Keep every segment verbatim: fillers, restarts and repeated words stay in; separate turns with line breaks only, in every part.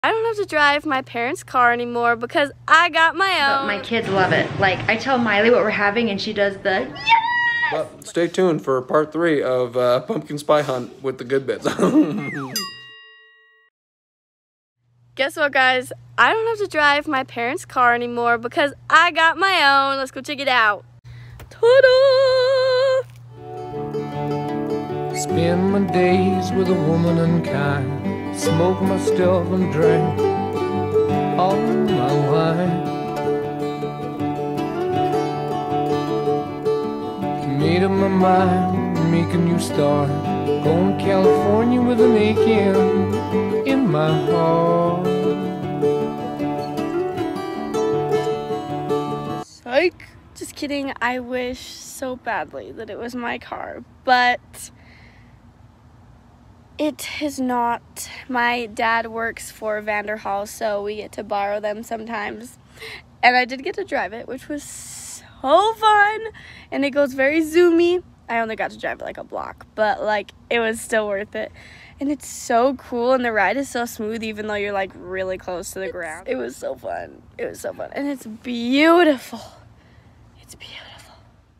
I don't have to drive my parents' car anymore because I got my own.
But my kids love it. Like, I tell Miley what we're having and she does the yes!
But stay tuned for part three of uh, Pumpkin Spy Hunt with the good bits.
Guess what, guys? I don't have to drive my parents' car anymore because I got my own. Let's go check it out. Ta-da!
Spend my days with a woman unkind. Smoke my stuff and drink all my wine. Made up my mind, make a new start. Going to California with an aching in my heart.
Psych. Just kidding. I wish so badly that it was my car, but it is not. My dad works for Vanderhall, so we get to borrow them sometimes. And I did get to drive it, which was so fun. And it goes very zoomy. I only got to drive it like a block, but like it was still worth it. And it's so cool, and the ride is so smooth even though you're like really close to the ground. It was so fun. It was so fun. And it's beautiful. It's beautiful.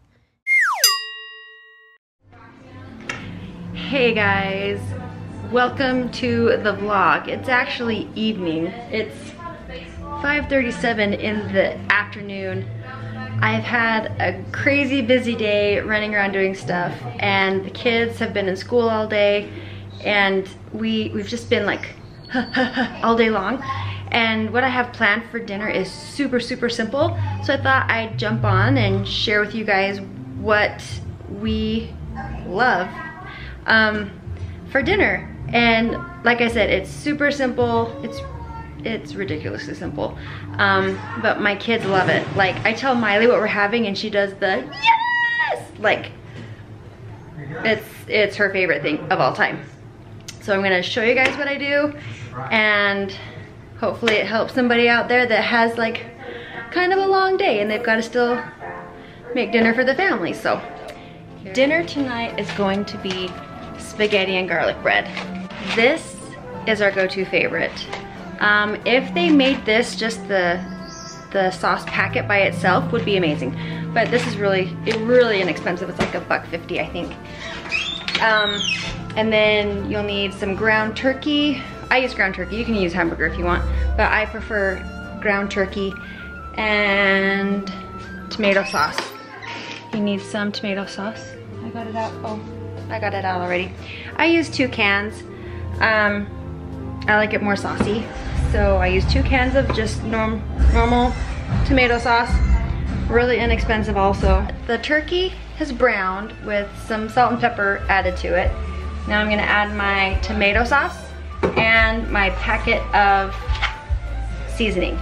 Hey guys. Welcome to the vlog. It's actually evening. It's five thirty-seven in the afternoon. I've had a crazy busy day running around doing stuff, and the kids have been in school all day, and we, we've just been like all day long. And what I have planned for dinner is super, super simple. So I thought I'd jump on and share with you guys what we love um, for dinner. And like I said, it's super simple. It's it's ridiculously simple. Um, but my kids love it. Like, I tell Miley what we're having and she does the yes! Like, it's, it's her favorite thing of all time. So I'm gonna show you guys what I do, and hopefully it helps somebody out there that has like kind of a long day and they've got to still make dinner for the family. So dinner tonight is going to be spaghetti and garlic bread. This is our go-to favorite. Um, if they made this just the the sauce packet by itself would be amazing, but this is really it really inexpensive. It's like a buck fifty, I think. Um, and then you'll need some ground turkey. I use ground turkey. You can use hamburger if you want, but I prefer ground turkey and tomato sauce. You need some tomato sauce. I got it out. Oh, I got it out already. I use two cans. Um, I like it more saucy, so I use two cans of just norm, normal tomato sauce. Really inexpensive also. The turkey has browned with some salt and pepper added to it. Now I'm gonna add my tomato sauce and my packet of seasoning.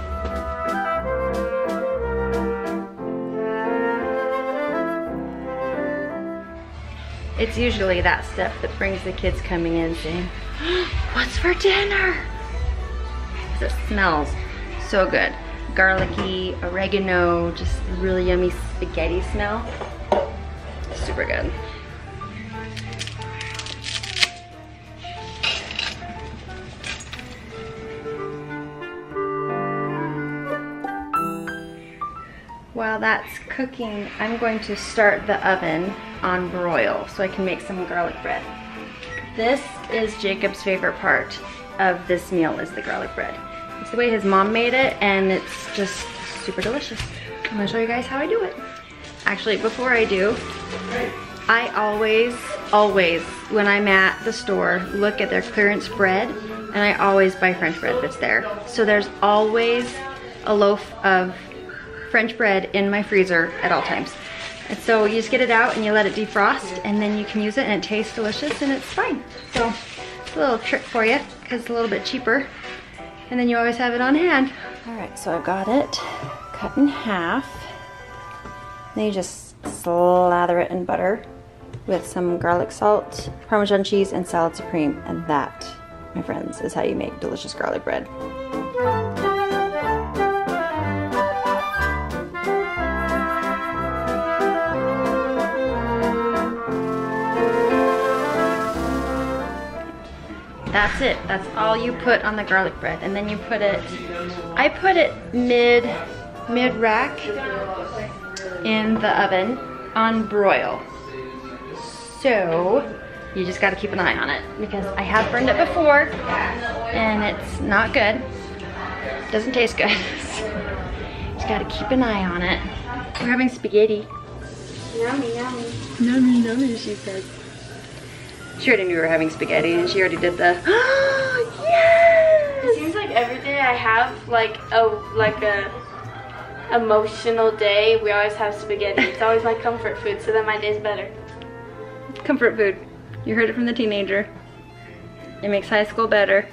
It's usually that stuff that brings the kids coming in saying, what's for dinner? Because it smells so good. Garlicky, oregano, just really yummy spaghetti smell. Super good. While that's cooking, I'm going to start the oven on broil so I can make some garlic bread. This is Jacob's favorite part of this meal, is the garlic bread. It's the way his mom made it, and it's just super delicious. I'm gonna show you guys how I do it. Actually, before I do, I always, always, when I'm at the store, look at their clearance bread, and I always buy French bread that's there. So there's always a loaf of French bread in my freezer at all times. And so you just get it out and you let it defrost, and then you can use it and it tastes delicious and it's fine. So it's a little trick for you because it's a little bit cheaper, and then you always have it on hand. All right, so I've got it cut in half. Then you just slather it in butter with some garlic salt, Parmesan cheese, and salad supreme. And that, my friends, is how you make delicious garlic bread. That's it. That's all you put on the garlic bread. And then you put it, I put it mid, mid rack in the oven on broil. So you just gotta keep an eye on it because I have burned it before and it's not good. Doesn't taste good. Just gotta keep an eye on it. We're having spaghetti.
Yummy, yummy.
Yummy, yummy, she said. She already knew we were having spaghetti and she already did the, oh, yes!
It seems like every day I have like a, like a emotional day, we always have spaghetti. It's always my comfort food, so then my day's better.
Comfort food. You heard it from the teenager. It makes high school better.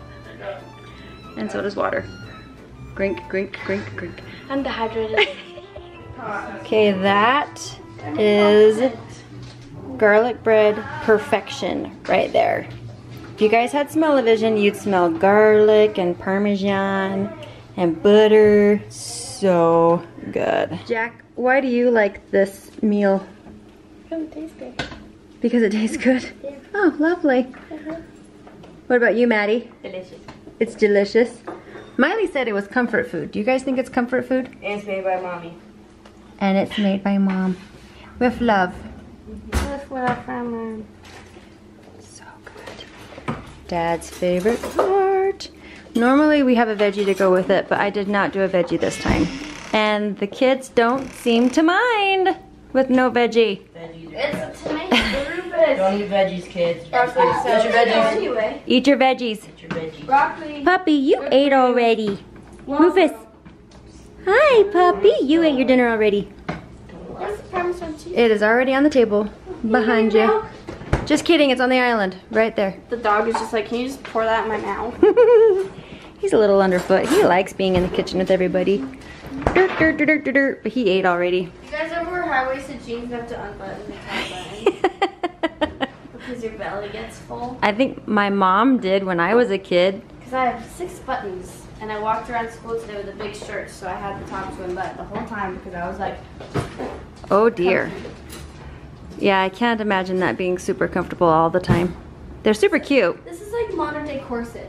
And so does water. Grink, grink, grink, grink.
I'm dehydrated.
Okay, that is garlic bread perfection right there. If you guys had smell-o-vision, you'd smell garlic and Parmesan and butter. So good. Jack, why do you like this meal?
Because it tastes good.
Because it tastes good?
Yeah.
Oh, lovely.
Uh-huh.
What about you, Maddie?
Delicious.
It's delicious. Miley said it was comfort food. Do you guys think it's comfort food?
And it's made by mommy.
And it's made by mom. With love.
With love from mom.
So good. Dad's favorite part. Normally we have a veggie to go with it, but I did not do a veggie this time. And the kids don't seem to mind with no veggie.
It's a tomato. Rufus.
Don't eat veggies, kids.
Broccoli.
Eat your veggies.
Anyway.
Eat your veggies.
Eat your veggies.
Broccoli.
Puppy, you ate already. Rufus. Hi, puppy. You ate your dinner already.
Where's the Parmesan cheese?
It is already on the table behind you.
Milk?
Just kidding, it's on the island, right there.
The dog is just like, can you just pour that in my mouth?
He's a little underfoot. He likes being in the kitchen with everybody. Dirt, dirt, dirt, dirt, dirt, but he ate already.
You guys ever wear high-waisted jeans and have to unbutton the top button? Because your belly gets full?
I think my mom did when I was a kid.
Because I have six buttons, and I walked around school today with a big shirt, so I had the top to unbutton the whole time because I was like...
Oh dear. Yeah, I can't imagine that being super comfortable all the time. They're super cute.
This is like modern-day corset.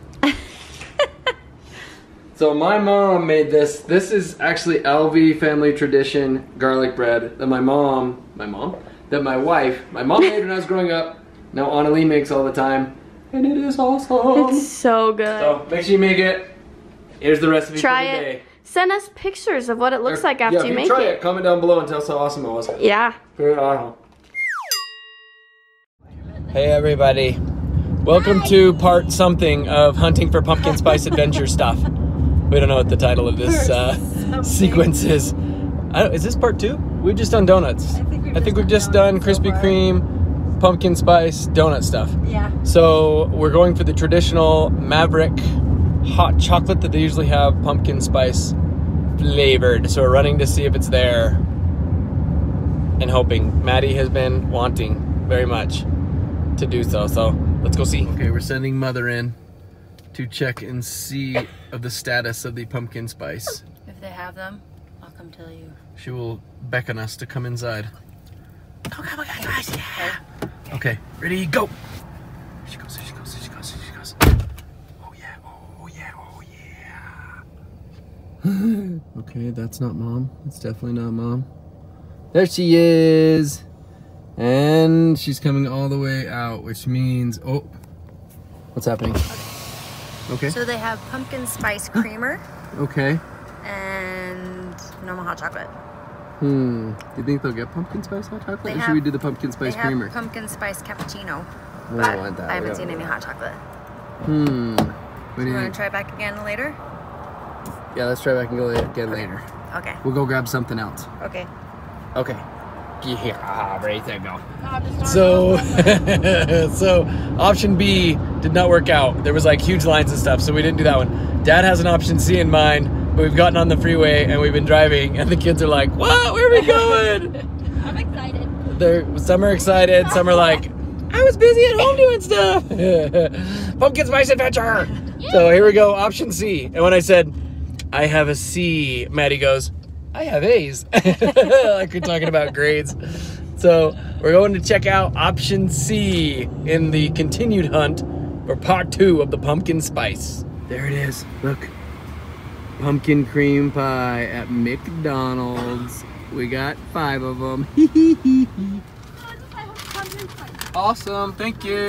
So my mom made this. This is actually L V family tradition garlic bread that my mom, my mom, that my wife, my mom made when I was growing up. Now Annalie makes all the time, and it is awesome.
It's so good.
So make sure you make it. Here's the recipe
Try
for the
it.
day.
Send us pictures of what it looks
Or-
like after
yeah, if
you make
try
it.
Comment down below and tell us how awesome it was.
Yeah.
Very awesome. Hey everybody. Welcome to part something of Hunting for Pumpkin Spice Adventure stuff. We don't know what the title of this uh, sequence is. I don't, is this part two? We've just done donuts. I think we've, I think just, we've just done Krispy so Kreme, pumpkin spice, donut stuff.
Yeah.
So we're going for the traditional Maverick hot chocolate that they usually have pumpkin spice flavored. So we're running to see if it's there and hoping. Maddie has been wanting very much to do so. So let's go see. Okay, we're sending Mother in to check and see of the status of the pumpkin spice.
If they have them, I'll come tell you.
She will beckon us to come inside. Come, come, come, guys, yeah. Okay, ready, go. She goes, she goes, she goes, she goes. Oh yeah, oh yeah, oh yeah. Okay, that's not Mom. It's definitely not Mom. There she is. And she's coming all the way out, which means, oh, what's happening? Okay.
So they have pumpkin spice creamer
Okay.
and normal hot chocolate.
Hmm. Do you think they'll get pumpkin spice hot chocolate?
They
or
have-
should we do the pumpkin spice
They have
creamer?
pumpkin spice cappuccino,
We
but
don't want that.
I
We
haven't
don't
seen
want
any hot chocolate.
Hmm. What do
You
you
want
think?
to try back again later?
Yeah, let's try back and go again later.
Okay.
We'll go grab something else.
Okay.
Okay. Yeah, right there, go. So, so option B did not work out. There was like huge lines and stuff, so we didn't do that one. Dad has an option C in mind, but we've gotten on the freeway and we've been driving, and the kids are like, "What? Where are we going?"
I'm excited.
They're some are excited, some are like, "I was busy at home doing stuff." Pumpkin spice adventure. So here we go, option C. And when I said, "I have a C," Maddie goes, "I have A's." Like we're talking about grades. So we're going to check out option C in the continued hunt for part two of the pumpkin spice. There it is. Look. Pumpkin cream pie at McDonald's. We got five of them. Awesome. Thank you.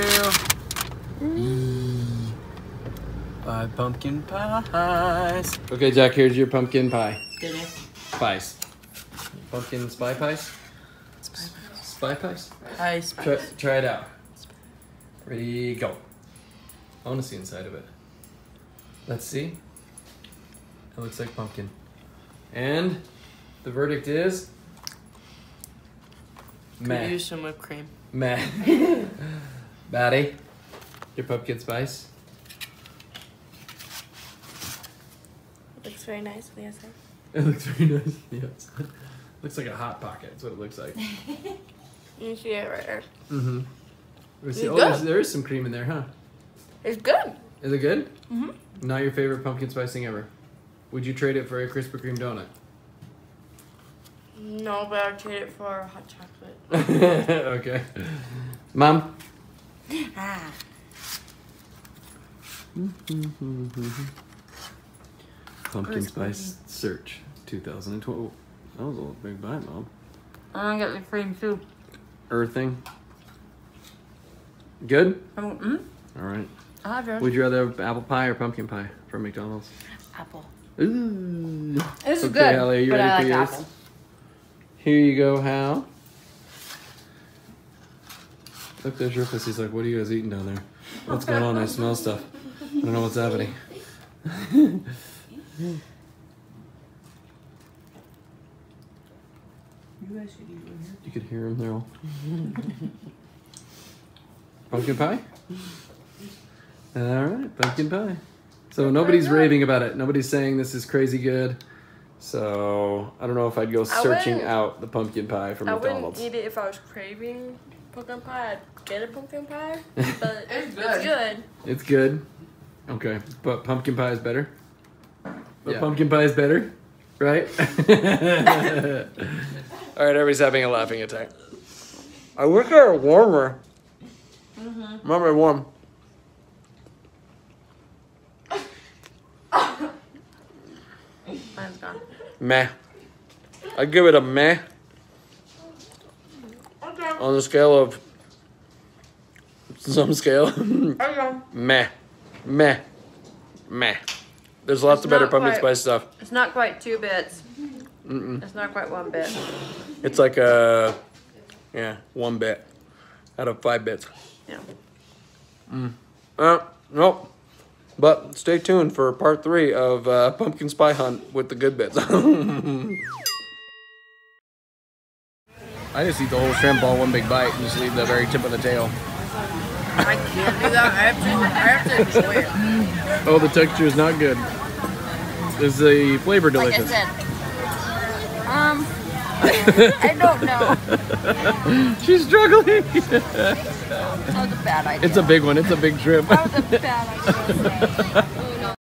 Five pumpkin pies. Okay, Jack, here's your pumpkin pie.
Did it?
Pies. Pumpkin spy pies? Spy pies?
Hi,
Try, try it out. Ready, go. I want to see inside of it. Let's see. It looks like pumpkin. And the verdict is... meh.
Use some whipped cream.
Meh. Batty, your pumpkin spice.
Looks very nice on the outside.
It looks very nice. Yes. Looks like a hot pocket. That's what it looks like.
You see it right there.
Mm-hmm.
It's
Oh,
good.
there's, there is some cream in there, huh?
It's good.
Is it good?
Mm-hmm.
Not your favorite pumpkin spice thing ever. Would you trade it for a Krispy Kreme donut?
No, but I'll trade it for hot chocolate.
Okay. Mom?
Ah.
Pumpkin spice search two thousand twelve. That was a little big bite, Mom.
I'm gonna get the cream too.
Earthing. Good?
Um, mm?
All right.
I'll have yours.
Would you rather have apple pie or pumpkin pie from McDonald's?
Apple.
Ooh.
This is
Okay,
good,
Hallie, are you
but
ready
I
for
like
yours?
apple.
Here you go, Hal. Look, there's Rufus. He's like, what are you guys eating down there? What's going on? I smell stuff. I don't know what's happening. You could hear him there. All. Pumpkin pie? All right, pumpkin pie. So nobody's raving about it. Nobody's saying this is crazy good. So I don't know if I'd go searching
wouldn't-
out the pumpkin pie from
I
McDonald's.
wouldn't eat it if I was craving pumpkin pie. I'd get a pumpkin pie, but
It's
it's
good.
good.
It's good. Okay, but pumpkin pie is better. But
Yeah.
pumpkin pie is better, right? All right, everybody's having a laughing attack. I wish they were warmer. Mm-hmm. Remember warm.
Mine's gone.
Meh. I give it a meh.
Okay.
On the scale of some scale.
Okay.
Meh. Meh. Meh. There's lots
It's
of better
not
pumpkin
quite-
spice stuff.
It's not quite two bits.
Mm-mm.
It's not quite one bit.
It's like a, yeah, one bit out of five bits.
Yeah.
Uh, nope. But stay tuned for part three of uh, Pumpkin Spy Hunt with the good bits. I just eat the whole shrimp all one big bite and just leave the very tip of the tail.
I can't do that. I have to. I have to enjoy it.
Oh, the texture is not good. Is the flavor
Like I
delicious?
said. Um, I don't know.
She's struggling.
That was a bad idea.
It's a big one. It's a big shrimp.
That was a bad idea.